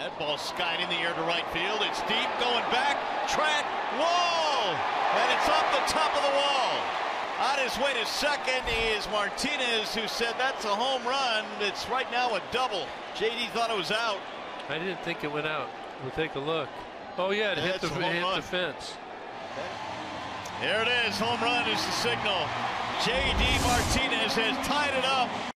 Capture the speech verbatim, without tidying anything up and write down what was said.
That ball skied in the air to right field. It's deep, going back. Track wall, and it's off the top of the wall. On his way to second is Martinez, who said that's a home run. It's right now a double. J D thought it was out. I didn't think it went out. We'll take a look. Oh yeah, it hit, the, it hit the fence. There it is. Home run is the signal. J D Martinez has tied it up.